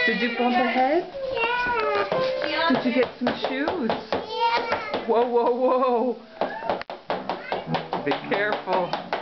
Did you bump a head? Yeah. Did you get some shoes? Yeah. Whoa, whoa, whoa. Be careful.